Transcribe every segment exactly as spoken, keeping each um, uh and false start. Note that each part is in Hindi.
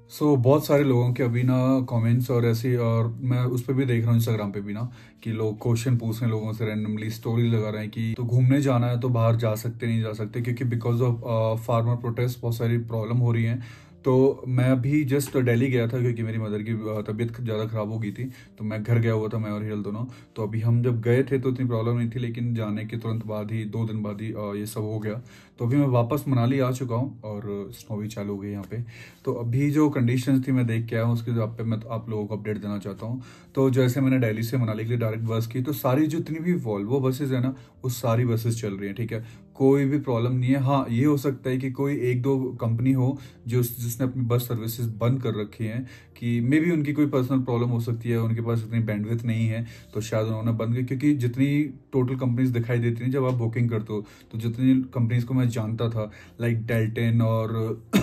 सो so, बहुत सारे लोगों के अभी ना कमेंट्स और ऐसी, और मैं उस पर भी देख रहा हूँ इंस्टाग्राम पे भी ना, कि लोग क्वेश्चन पूछ रहे हैं लोगों से, रैंडमली स्टोरी लगा रहे हैं कि तो घूमने जाना है तो बाहर जा सकते नहीं जा सकते, क्योंकि बिकॉज ऑफ फार्मर प्रोटेस्ट बहुत सारी प्रॉब्लम हो रही हैं। तो मैं अभी जस्ट दिल्ली गया था क्योंकि मेरी मदर की अ, तबीयत ज़्यादा ख़राब हो गई थी। तो मैं घर गया हुआ था, मैं और हियल दोनों। तो अभी हम जब गए थे तो इतनी प्रॉब्लम नहीं थी, लेकिन जाने के तुरंत बाद ही दो दिन बाद ही अ, ये सब हो गया। तो अभी मैं वापस मनाली आ चुका हूँ और स्नो भी चालू हो गई यहाँ पे। तो अभी जो कंडीशंस थी मैं देख के आया हूँ, उसके आप पे मैं तो आप लोगों को अपडेट देना चाहता हूँ। तो जैसे मैंने दिल्ली से मनाली के लिए डायरेक्ट बस की, तो सारी जितनी भी वॉल्वो बसेज है ना, वो सारी बसेस चल रही हैं, ठीक है। कोई भी प्रॉब्लम नहीं है। हाँ, ये हो सकता है कि कोई एक दो कंपनी हो जो जिसने अपनी बस सर्विसेज बंद कर रखी हैं, कि मे बी उनकी कोई पर्सनल प्रॉब्लम हो सकती है, उनके पास इतनी बैंडविड्थ नहीं है, तो शायद उन्होंने बंद की। क्योंकि जितनी टोटल कंपनीज दिखाई देती हैं जब आप बुकिंग करते हो, तो जितनी कंपनीज को मैं जानता था, लाइक डेल्टन और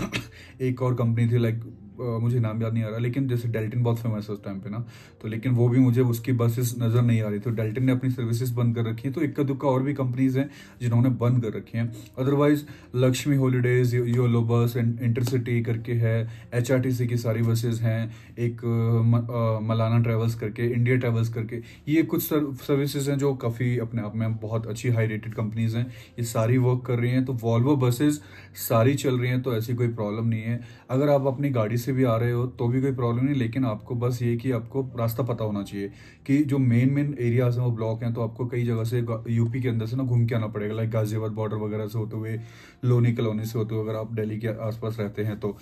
एक और कंपनी थी, लाइक मुझे नाम याद नहीं आ रहा, लेकिन जैसे डेल्टन बहुत फेमस है उस टाइम पे ना, तो लेकिन वो भी मुझे उसकी बसेस नजर नहीं आ रही। तो डेल्टन ने अपनी सर्विसेज बंद कर रखी है। तो इक्का दुक्का और भी कंपनीज हैं जिन्होंने बंद कर रखी हैं। Otherwise Lakshmi holidays, YOLO bus, intercity करके है, एच आर टी सी की सारी बसेज हैं, एक अ, म, अ, मलाना ट्रेवल्स करके, इंडिया ट्रेवल्स करके, ये कुछ सर्विसेज हैं जो काफ़ी अपने आप में बहुत अच्छी हाई रेटेड कंपनीज हैं। ये सारी वर्क कर रही हैं। तो वॉल्वो बसेज सारी चल रही हैं, तो ऐसी कोई प्रॉब्लम नहीं है। अगर आप अपनी गाड़ी से भी आ रहे हो तो भी कोई प्रॉब्लम नहीं, लेकिन आपको बस ये कि आपको रास्ता पता होना चाहिए कि जो मेन मेन एरियाज हैं वो ब्लॉक हैं। तो आपको कई जगह से यूपी के अंदर से ना घूम के आना पड़ेगा, लाइक गाजियाबाद बॉर्डर वगैरह से होते हुए, लोनी कॉलोनी से होते हुए, अगर आप दिल्ली के आसपास रहते हैं तो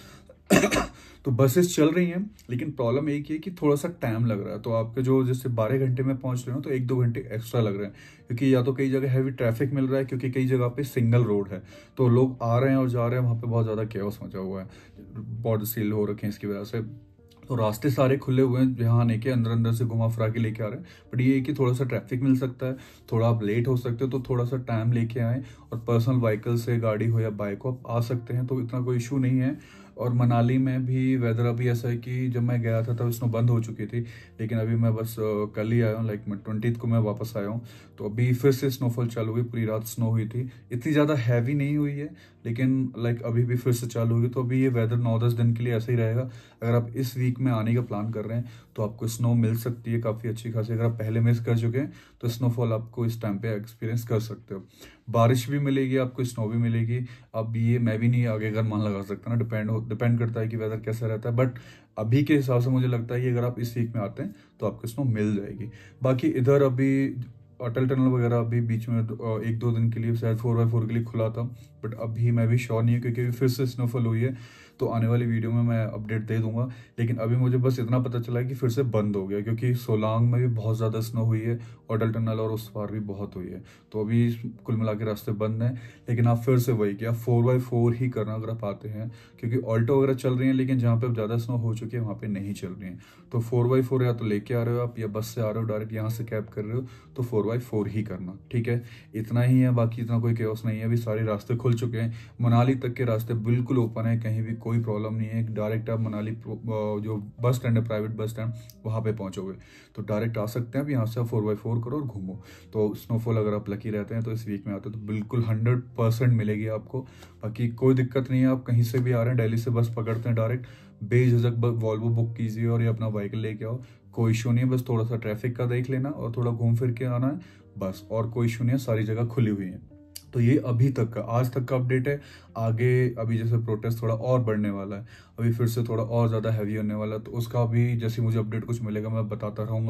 तो बसेस चल रही हैं, लेकिन प्रॉब्लम एक ही है कि थोड़ा सा टाइम लग रहा है। तो आपके जो जैसे बारह घंटे में पहुंच रहे हो तो एक दो घंटे एक्स्ट्रा लग रहे हैं, क्योंकि या तो कई जगह हैवी ट्रैफिक मिल रहा है, क्योंकि कई जगह पे सिंगल रोड है, तो लोग आ रहे हैं और जा रहे हैं, वहां पे बहुत ज्यादा केओस मचा हुआ है, बॉर्डर सील हो रखे हैं इसकी वजह से। तो रास्ते सारे खुले हुए हैं जहाँ आने के, अंदर अंदर से घुमा फिरा के लेके आ रहे हैं। बट ये है कि थोड़ा सा ट्रैफिक मिल सकता है, थोड़ा आप लेट हो सकते हो, तो थोड़ा सा टाइम लेके आए। और पर्सनल व्हीकल से, गाड़ी हो या बाइक हो, आप आ सकते हैं, तो इतना कोई इशू नहीं है। और मनाली में भी वेदर अभी ऐसा है कि जब मैं गया था तब स्नो बंद हो चुकी थी, लेकिन अभी मैं बस अ, कल ही आया हूँ, लाइक मैं ट्वेंटी को मैं वापस आया हूँ। तो अभी फिर से स्नोफॉल चालू हुई, पूरी रात स्नो हुई थी, इतनी ज़्यादा हैवी नहीं हुई है, लेकिन लाइक अभी भी फिर से चालू हुई। तो अभी ये वेदर नौ दस दिन के लिए ऐसा ही रहेगा। अगर आप इस वीक में आने का प्लान कर रहे हैं तो आपको स्नो मिल सकती है काफ़ी अच्छी खासी। अगर आप पहले मिस कर चुके हैं तो स्नोफॉल आपको इस टाइम पे एक्सपीरियंस कर सकते हो। बारिश भी मिलेगी आपको, स्नो भी मिलेगी। अब ये मैं भी नहीं आगे अगर मान लगा सकता ना, डिपेंड हो डिपेंड करता है कि वेदर कैसा रहता है। बट अभी के हिसाब से मुझे लगता है कि अगर आप इस वीक में आते हैं तो आपको स्नो मिल जाएगी। बाकी इधर अभी अटल टनल वगैरह अभी बीच में अ, एक दो दिन के लिए शायद फोर बाय फोर के लिए खुला था, बट अभी मैं भी श्योर नहीं हूँ, क्योंकि अभी फिर से स्नोफॉल हुई है। तो आने वाली वीडियो में मैं अपडेट दे दूंगा। लेकिन अभी मुझे बस इतना पता चला है कि फिर से बंद हो गया, क्योंकि सोलांग में भी बहुत ज़्यादा स्नो हुई है, अटल टनल और उस पार भी बहुत हुई है। तो अभी कुल मिला के रास्ते बंद हैं। लेकिन आप फिर से वही कि आप फोर बाय फोर ही करना अगर आप आते हैं, क्योंकि ऑल्टो वगैरह चल रही हैं, लेकिन जहाँ पे ज़्यादा स्नो हो चुकी है वहाँ पे नहीं चल रही हैं। तो फोर बाई फोर या तो लेके आ रहे हो आप, या बस से आ रहे हो डायरेक्ट यहाँ से कैब कर रहे हो, तो फोर बाई फोर ही करना, ठीक है। इतना ही है, बाकी इतना कोई केओस नहीं है। अभी सारे रास्ते खुल चुके हैं, मनाली तक के रास्ते बिल्कुल ओपन है, कहीं भी कोई प्रॉब्लम नहीं है। डायरेक्ट आप मनाली जो बस स्टैंड है, प्राइवेट बस स्टैंड, वहाँ पे पहुँचोगे तो डायरेक्ट आ सकते हैं। अब यहाँ से आप फोर बाई फोर करो और घूमो। तो स्नोफॉल अगर आप लकी रहते हैं तो इस वीक में आते हैं तो बिल्कुल हंड्रेड परसेंट मिलेगी आपको। बाकी कोई दिक्कत नहीं है, आप कहीं से भी आ रहे हैं, दिल्ली से बस पकड़ते हैं डायरेक्ट, बेझिझक वॉल्वो बुक कीजिए और ये अपना व्हीकल लेके आओ, कोई इशू नहीं है। बस थोड़ा सा ट्रैफिक का देख लेना और थोड़ा घूम फिर के आना है बस, और कोई इशू नहीं है, सारी जगह खुली हुई है। तो ये अभी तक का, आज तक का अपडेट है। आगे अभी जैसे प्रोटेस्ट थोड़ा और बढ़ने वाला है, अभी फिर से थोड़ा और ज़्यादा हैवी होने वाला है, तो उसका भी जैसे मुझे अपडेट कुछ मिलेगा मैं बताता रहूँगा,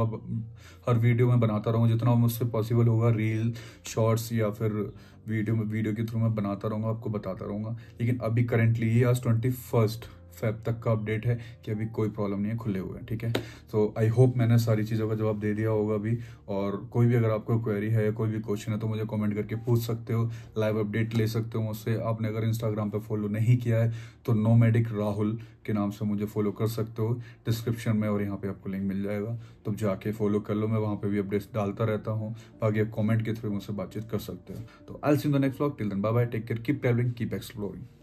हर वीडियो में बनाता रहूँगा, जितना मुझसे पॉसिबल होगा, रील, शॉर्ट्स या फिर वीडियो में वीडियो के थ्रू मैं बनाता रहूँगा, आपको बताता रहूँगा। लेकिन अभी करेंटली ये आज ट्वेंटी फर्स्ट फेब तक का अपडेट है कि अभी कोई प्रॉब्लम नहीं है, खुले हुए हैं, ठीक है। तो आई होप मैंने सारी चीज़ों का जवाब दे दिया होगा अभी। और कोई भी अगर आपको क्वेरी है या कोई भी क्वेश्चन है तो मुझे कमेंट करके पूछ सकते हो, लाइव अपडेट ले सकते हो मुझसे। आपने अगर इंस्टाग्राम पे फॉलो नहीं किया है तो नोमैडिक राहुल के नाम से मुझे फॉलो कर सकते हो, डिस्क्रिप्शन में और यहाँ पे आपको लिंक मिल जाएगा, तो जाके फॉलो कर लो। मैं वहाँ पे भी अपडेट्स डालता रहता हूँ, बाकी आप कमेंट के थ्रू मुझसे बातचीत कर सकते हो। तो I will see you in the next vlog, till then bye bye, take care, keep travelling, keep exploring.